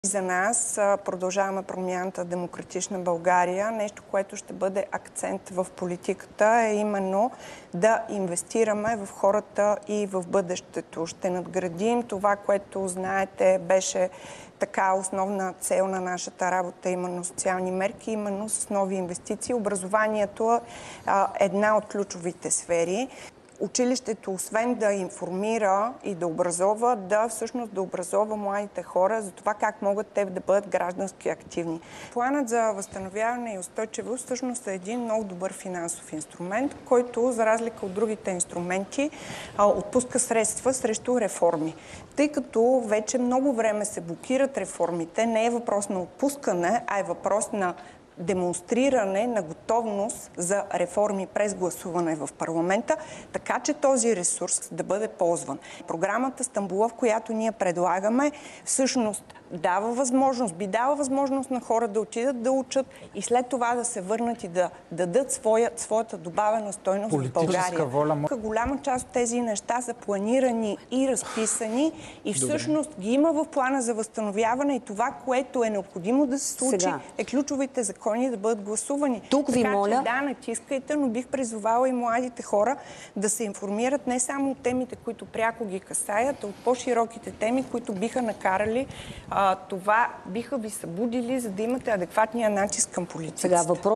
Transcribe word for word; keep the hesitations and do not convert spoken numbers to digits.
За нас продължаваме промяната Демократична България. Нещо, което ще бъде акцент в политиката е именно да инвестираме в хората и в бъдещето. Ще надградим това, което знаете беше така основна цел на нашата работа, именно социални мерки, именно с нови инвестиции. Образованието е една от ключовите сфери. Училището, освен да информира и да образова, да всъщност да образова младите хора за това как могат те да бъдат граждански активни. Планът за възстановяване и устойчивост всъщност е един много добър финансов инструмент, който, за разлика от другите инструменти, отпуска средства срещу реформи. Тъй като вече много време се блокират реформите, не е въпрос на отпускане, а е въпрос на демонстриране на готовност за реформи през гласуване в парламента, така че този ресурс да бъде ползван. Програмата Стамболов, която ние предлагаме, всъщност дава възможност, би дала възможност на хора да отидат да учат и след това да се върнат и да дадат своя, своята добавена стойност в България. Воля... Голяма част от тези неща са планирани и разписани и всъщност Добре. ги има в плана за възстановяване и това, което е необходимо да се случи, Сега. е ключовите закони да бъдат гласувани. Тук ви така, моля... Че, да, натискайте, но бих призовала и младите хора да се информират не само от темите, които пряко ги касаят, а от по-широките теми, които биха накарали а, това, биха ви събудили, за да имате адекватния натиск към политиците. Сега въпрос